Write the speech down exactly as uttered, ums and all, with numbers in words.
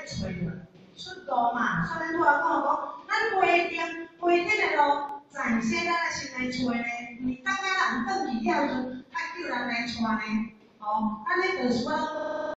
找着出路嘛。所以咱拄仔讲讲，咱规定规定的路，暂时咱来先来找呢，毋是等啊人转去了时阵，较久人来带呢。哦，安尼就是我。